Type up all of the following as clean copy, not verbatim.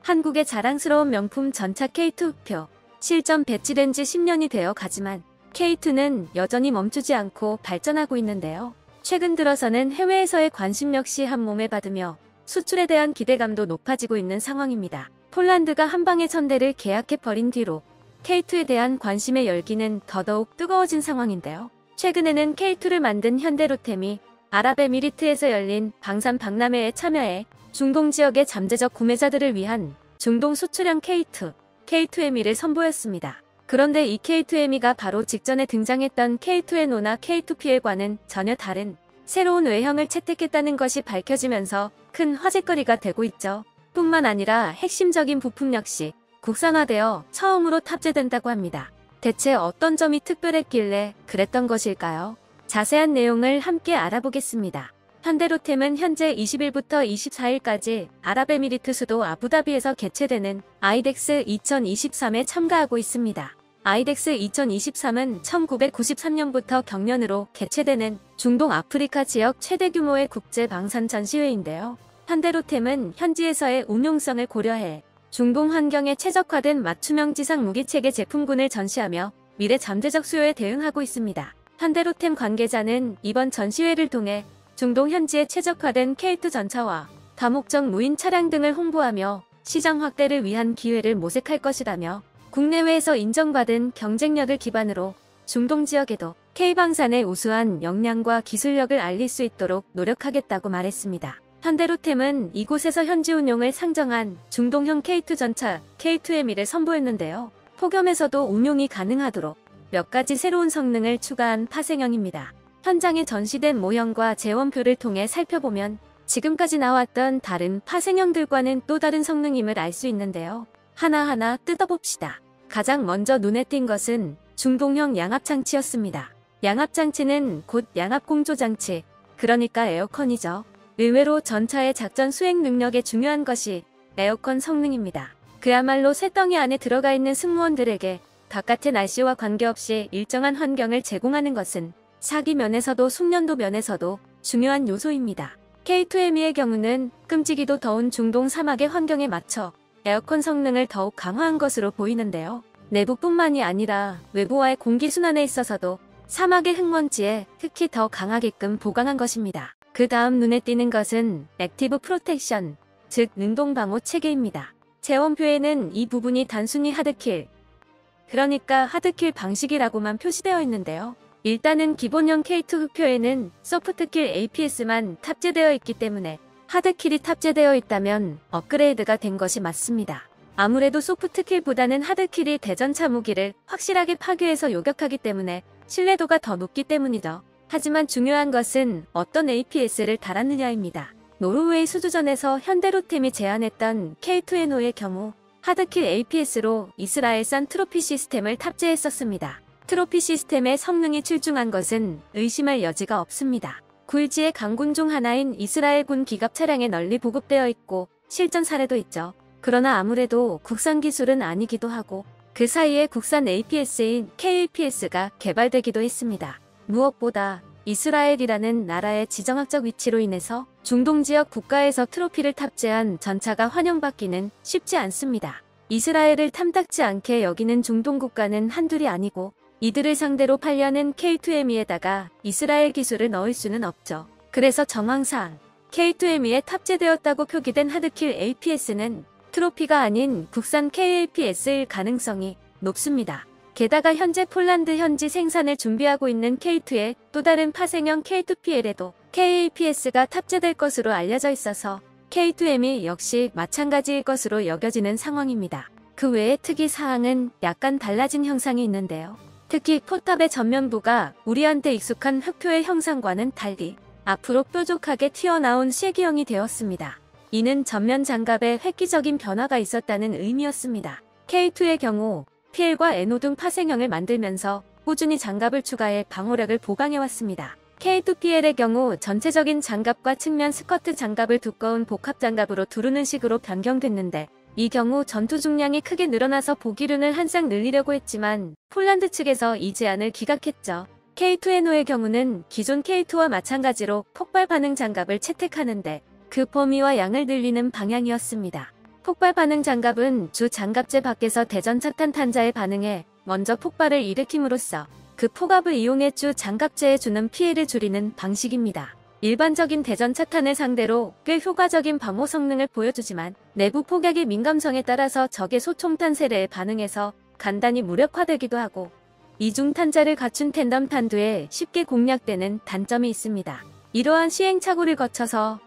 한국의 자랑스러운 명품 전차 K2 흑표. 실전 배치된 지 10년이 되어 가지만 K2는 여전히 멈추지 않고 발전하고 있는데요. 최근 들어서는 해외에서의 관심 역시 한몸에 받으며 수출에 대한 기대감도 높아지고 있는 상황입니다. 폴란드가 한방의 천대를 계약해버린 뒤로 K2에 대한 관심의 열기는 더더욱 뜨거워진 상황인데요. 최근에는 K2를 만든 현대로템이 아랍에미리트에서 열린 방산 박람회에 참여해 중동 지역의 잠재적 구매자들을 위한 중동 수출형 K2, K2ME를 선보였습니다. 그런데 이 K2ME가 바로 직전에 등장했던 K2NO나 K2PL과는 전혀 다른 새로운 외형을 채택했다는 것이 밝혀지면서 큰 화제거리가 되고 있죠. 뿐만 아니라 핵심적인 부품 역시 국산화되어 처음으로 탑재된다고 합니다. 대체 어떤 점이 특별했길래 그랬던 것일까요? 자세한 내용을 함께 알아보겠습니다. 현대로템은 현재 20일부터 24일까지 아랍에미리트 수도 아부다비에서 개최되는 아이덱스 2023에 참가하고 있습니다. 아이덱스 2023은 1993년부터 경년으로 개최되는 중동 아프리카 지역 최대 규모의 국제 방산 전시회인데요. 현대로템은 현지에서의 운용성을 고려해 중동 환경에 최적화된 맞춤형 지상 무기체계 제품군을 전시하며 미래 잠재적 수요에 대응하고 있습니다. 현대로템 관계자는 이번 전시회를 통해 중동 현지에 최적화된 K2 전차와 다목적 무인 차량 등을 홍보하며 시장 확대를 위한 기회를 모색할 것이라며 국내외에서 인정받은 경쟁력을 기반으로 중동 지역에도 K방산의 우수한 역량과 기술력을 알릴 수 있도록 노력하겠다고 말했습니다. 현대로템은 이곳에서 현지 운용을 상정한 중동형 K2 전차 K2ME를 선보였는데요. 폭염에서도 운용이 가능하도록 몇 가지 새로운 성능을 추가한 파생형입니다. 현장에 전시된 모형과 재원표를 통해 살펴보면 지금까지 나왔던 다른 파생형들과는 또 다른 성능임을 알 수 있는데요. 하나하나 뜯어봅시다. 가장 먼저 눈에 띈 것은 중동형 양압장치였습니다. 양압장치는 곧 양압공조장치, 그러니까 에어컨이죠. 의외로 전차의 작전 수행 능력에 중요한 것이 에어컨 성능입니다. 그야말로 쇳덩이 안에 들어가 있는 승무원들에게 바깥의 날씨와 관계없이 일정한 환경을 제공하는 것은 사기 면에서도 숙련도 면에서도 중요한 요소입니다. K2ME의 경우는 끔찍이도 더운 중동 사막의 환경에 맞춰 에어컨 성능을 더욱 강화한 것으로 보이는데요. 내부뿐만이 아니라 외부와의 공기순환에 있어서도 사막의 흙먼지에 특히 더 강하게끔 보강한 것입니다. 그 다음 눈에 띄는 것은 액티브 프로텍션, 즉 능동방호 체계입니다. 재원표에는 이 부분이 단순히 하드킬, 그러니까 하드킬 방식이라고만 표시되어 있는데요. 일단은 기본형 K2 흑표에는 소프트킬 APS만 탑재되어 있기 때문에 하드킬이 탑재되어 있다면 업그레이드가 된 것이 맞습니다. 아무래도 소프트킬보다는 하드킬이 대전차 무기를 확실하게 파괴해서 요격하기 때문에 신뢰도가 더 높기 때문이죠. 하지만 중요한 것은 어떤 APS를 달았느냐입니다. 노르웨이 수주전에서 현대로템이 제안했던 K2NO의 경우 하드킬 APS로 이스라엘산 트로피 시스템을 탑재했었습니다. 트로피 시스템의 성능이 출중한 것은 의심할 여지가 없습니다. 굴지의 강군 중 하나인 이스라엘군 기갑 차량에 널리 보급되어 있고 실전 사례도 있죠. 그러나 아무래도 국산 기술은 아니기도 하고 그 사이에 국산 APS인 KAPS가 개발되기도 했습니다. 무엇보다 이스라엘이라는 나라의 지정학적 위치로 인해서 중동 지역 국가에서 트로피를 탑재한 전차가 환영받기는 쉽지 않습니다. 이스라엘을 탐탁지 않게 여기는 중동 국가는 한둘이 아니고 이들을 상대로 팔려는 K2ME에다가 이스라엘 기술을 넣을 수는 없죠. 그래서 정황상 K2ME에 탑재되었다고 표기된 하드킬 APS는 트로피가 아닌 국산 KAPS일 가능성이 높습니다. 게다가 현재 폴란드 현지 생산을 준비하고 있는 K2의 또 다른 파생형 K2PL에도 KAPS가 탑재될 것으로 알려져 있어서 K2ME 역시 마찬가지일 것으로 여겨지는 상황입니다. 그 외에 특이사항은 약간 달라진 형상이 있는데요. 특히 포탑의 전면부가 우리한테 익숙한 흑표의 형상과는 달리 앞으로 뾰족하게 튀어나온 실기형이 되었습니다. 이는 전면 장갑에 획기적인 변화가 있었다는 의미였습니다. K2의 경우 PL과 NO 등 파생형을 만들면서 꾸준히 장갑을 추가해 방호력을 보강해왔습니다. K2PL의 경우 전체적인 장갑과 측면 스커트 장갑을 두꺼운 복합 장갑으로 두르는 식으로 변경됐는데 이 경우 전투 중량이 크게 늘어나서 보기륜을 한 쌍 늘리려고 했지만 폴란드 측에서 이 제안을 기각했죠. K2NO의 경우는 기존 K2와 마찬가지로 폭발 반응 장갑을 채택하는데 그 범위와 양을 늘리는 방향이었습니다. 폭발 반응 장갑은 주 장갑재 밖에서 대전 차탄 탄자에 반응해 먼저 폭발을 일으킴으로써 그 폭압을 이용해 주 장갑재에 주는 피해를 줄이는 방식입니다. 일반적인 대전 차탄을 상대로 꽤 효과적인 방호 성능을 보여주지만 내부 폭약의 민감성에 따라서 적의 소총탄 세례에 반응해서 간단히 무력화되기도 하고 이중 탄자를 갖춘 텐덤 탄두에 쉽게 공략되는 단점이 있습니다. 이러한 시행착오를 거쳐서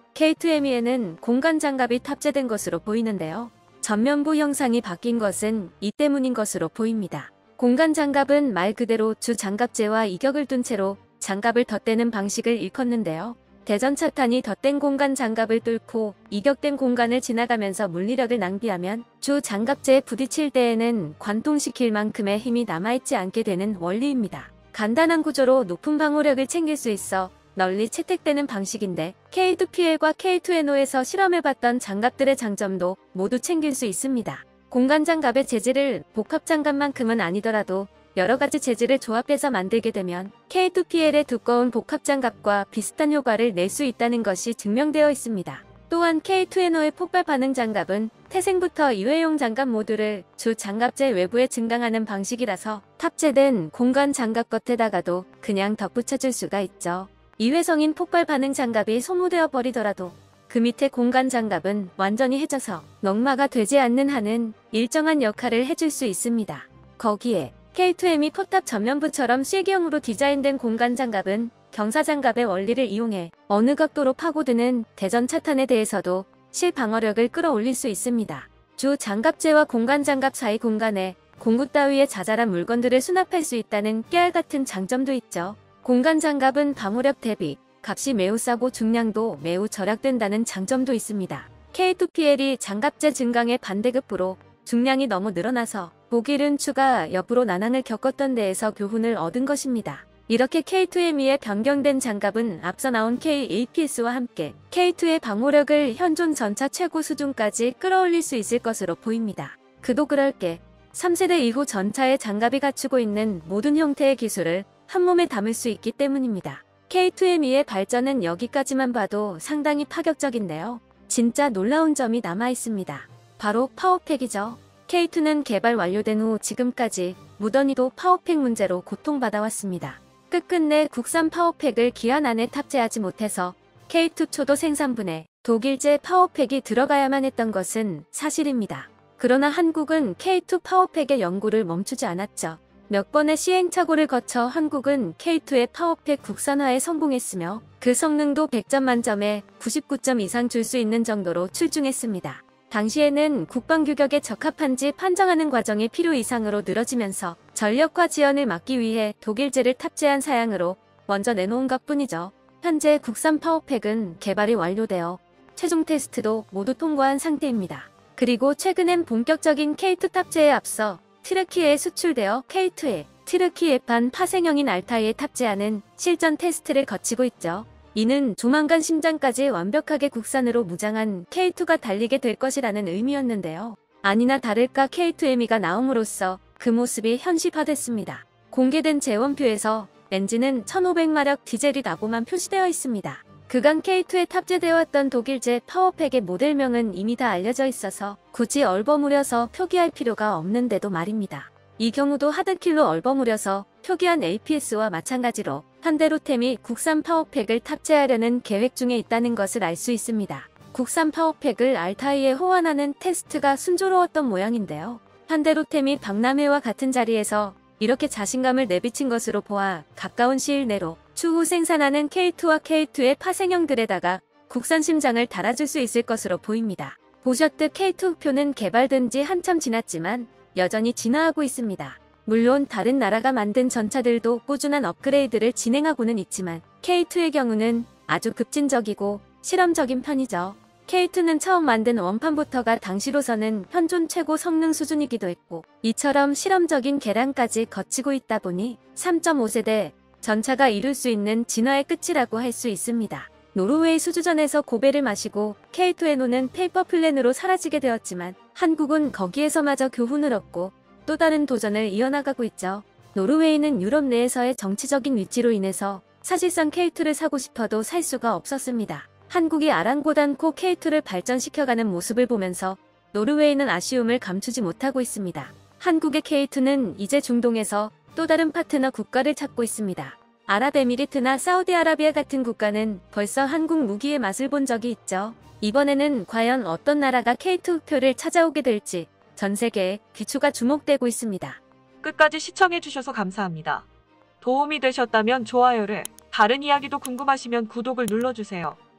K2ME에는 공간 장갑이 탑재된 것으로 보이는데요. 전면부 형상이 바뀐 것은 이 때문인 것으로 보입니다. 공간 장갑은 말 그대로 주 장갑재와 이격을 둔 채로 장갑을 덧대는 방식을 일컫는데요. 대전 차탄이 덧댄 공간 장갑을 뚫고 이격된 공간을 지나가면서 물리력을 낭비하면 주 장갑재에 부딪힐 때에는 관통시킬 만큼의 힘이 남아있지 않게 되는 원리입니다. 간단한 구조로 높은 방호력을 챙길 수 있어 널리 채택되는 방식인데 K2PL과 K2NO에서 실험해봤던 장갑들의 장점도 모두 챙길 수 있습니다. 공간 장갑의 재질을 복합 장갑만큼은 아니더라도 여러가지 재질을 조합해서 만들게 되면 K2PL의 두꺼운 복합 장갑과 비슷한 효과를 낼 수 있다는 것이 증명되어 있습니다. 또한 K2NO의 폭발 반응 장갑은 태생부터 일회용 장갑 모듈을 주 장갑재 외부에 증강하는 방식이라서 탑재된 공간 장갑 겉에다가도 그냥 덧붙여줄 수가 있죠. 이회성인 폭발 반응 장갑이 소모되어 버리더라도 그 밑에 공간 장갑은 완전히 해져서 넉마가 되지 않는 한은 일정한 역할을 해줄 수 있습니다. 거기에 K2ME 포탑 전면부처럼 실기형으로 디자인된 공간 장갑은 경사 장갑의 원리를 이용해 어느 각도로 파고드는 대전 차탄에 대해서도 실방어력을 끌어올릴 수 있습니다. 주 장갑재와 공간 장갑 사이 공간에 공구 따위의 자잘한 물건들을 수납할 수 있다는 깨알같은 장점도 있죠. 공간 장갑은 방호력 대비 값이 매우 싸고 중량도 매우 절약된다는 장점도 있습니다. K2PL이 장갑재 증강의 반대급부로 중량이 너무 늘어나서 보기 잃은 추가 여부로 난항을 겪었던 데에서 교훈을 얻은 것입니다. 이렇게 K2ME의 변경된 장갑은 앞서 나온 K-APS와 함께 K2의 방호력을 현존 전차 최고 수준까지 끌어올릴 수 있을 것으로 보입니다. 그도 그럴 게 3세대 이후 전차의 장갑이 갖추고 있는 모든 형태의 기술을 한 몸에 담을 수 있기 때문입니다. K2ME의 발전은 여기까지만 봐도 상당히 파격적인데요. 진짜 놀라운 점이 남아 있습니다. 바로 파워팩이죠. K2는 개발 완료된 후 지금까지 무던히도 파워팩 문제로 고통받아왔습니다. 끝끝내 국산 파워팩을 기한 안에 탑재하지 못해서 K2 초도 생산분에 독일제 파워팩이 들어가야만 했던 것은 사실입니다. 그러나 한국은 K2 파워팩의 연구를 멈추지 않았죠. 몇 번의 시행착오를 거쳐 한국은 K2의 파워팩 국산화에 성공했으며 그 성능도 100점 만점에 99점 이상 줄 수 있는 정도로 출중했습니다. 당시에는 국방규격에 적합한지 판정하는 과정이 필요 이상으로 늘어지면서 전력화 지연을 막기 위해 독일제를 탑재한 사양으로 먼저 내놓은 것뿐이죠. 현재 국산 파워팩은 개발이 완료되어 최종 테스트도 모두 통과한 상태입니다. 그리고 최근엔 본격적인 K2 탑재에 앞서 튀르키예에 수출되어 K2에 튀르키예판 파생형인 알타이에 탑재하는 실전 테스트를 거치고 있죠. 이는 조만간 심장까지 완벽하게 국산으로 무장한 K2가 달리게 될 것이라는 의미였는데요. 아니나 다를까 K2ME가 나옴으로써 그 모습이 현실화됐습니다. 공개된 재원표에서 엔진은 1500마력 디젤이라고만 표시되어 있습니다. 그간 K2에 탑재되어 왔던 독일제 파워팩의 모델명은 이미 다 알려져 있어서 굳이 얼버무려서 표기할 필요가 없는데도 말입니다. 이 경우도 하드킬로 얼버무려서 표기한 APS와 마찬가지로 현대로템이 국산 파워팩을 탑재하려는 계획 중에 있다는 것을 알 수 있습니다. 국산 파워팩을 알타이에 호환하는 테스트가 순조로웠던 모양인데요. 현대로템이 박람회와 같은 자리에서 이렇게 자신감을 내비친 것으로 보아 가까운 시일 내로 추후 생산하는 K2와 K2의 파생형들에다가 국산 심장을 달아줄 수 있을 것으로 보입니다. 보셨듯 K2 표는 개발된 지 한참 지났지만 여전히 진화하고 있습니다. 물론 다른 나라가 만든 전차들도 꾸준한 업그레이드를 진행하고는 있지만 K2의 경우는 아주 급진적이고 실험적인 편이죠. K2는 처음 만든 원판부터가 당시로서는 현존 최고 성능 수준이기도 했고 이처럼 실험적인 개량까지 거치고 있다 보니 3.5세대 전차가 이룰 수 있는 진화의 끝이라고 할 수 있습니다. 노르웨이 수주전에서 고배를 마시고 K2NO는 페이퍼 플랜으로 사라지게 되었지만 한국은 거기에서마저 교훈을 얻고 또 다른 도전을 이어나가고 있죠. 노르웨이는 유럽 내에서의 정치적인 위치로 인해서 사실상 K2를 사고 싶어도 살 수가 없었습니다. 한국이 아랑곳 않고 K2를 발전시켜가는 모습을 보면서 노르웨이는 아쉬움을 감추지 못하고 있습니다. 한국의 K2는 이제 중동에서 또 다른 파트너 국가를 찾고 있습니다. 아랍에미리트나 사우디아라비아 같은 국가는 벌써 한국 무기의 맛을 본 적이 있죠. 이번에는 과연 어떤 나라가 K2 흑표를 찾아오게 될지 전 세계에 귀추가 주목되고 있습니다. 끝까지 시청해주셔서 감사합니다. 도움이 되셨다면 좋아요를, 다른 이야기도 궁금하시면 구독을 눌러주세요.